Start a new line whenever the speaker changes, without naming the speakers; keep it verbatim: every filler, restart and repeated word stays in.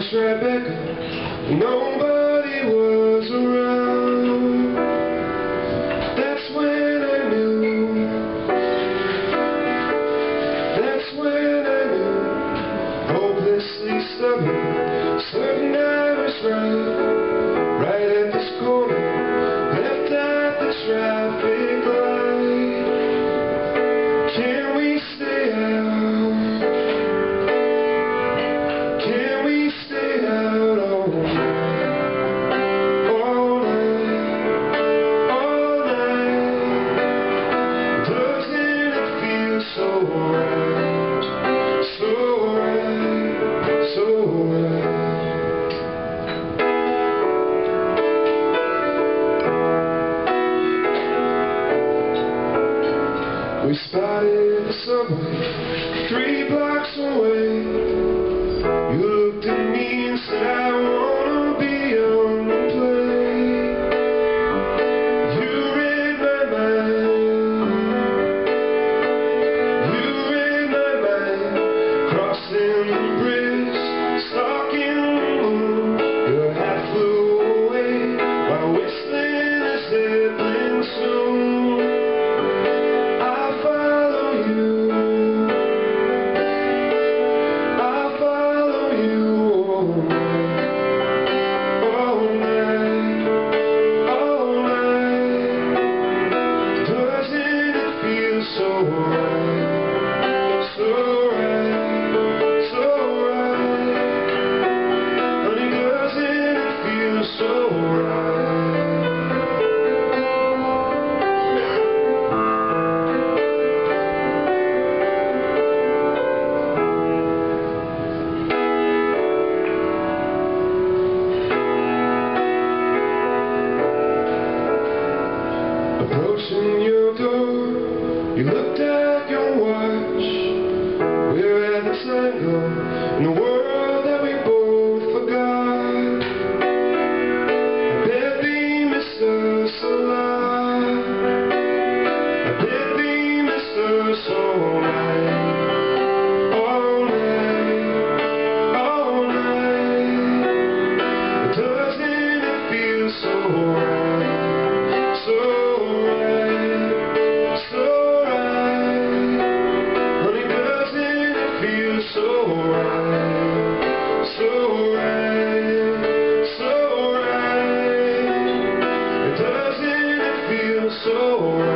Rebecca, nobody was around. That's when I knew. That's when I knew. Hopelessly stubborn, certain I was right. Right at this corner, left at the traffic light. Can we stay out? Can we stay out all night? All night, all night. Doesn't it feel so right? So right, so right. We spotted the subway three blocks away. You looked at me and said, I wanna be on the plane. You read my mind. You read my mind. Crossing the bridge, stalking the moon. Your hat flew away while whistling a Zeppelin tune. I follow you. I follow you all night, all night. Doesn't it feel so right? So right, so right. Honey, doesn't it feel so right? Approaching your door, you looked at your watch. Where had the time gone in the world that we both forgot? I bet we missed us a lot. I bet we missed us all night. All night, all night. Doesn't it feel so right? So right, so right. Honey, doesn't it feel so right? So right, so right. Doesn't it feel so right?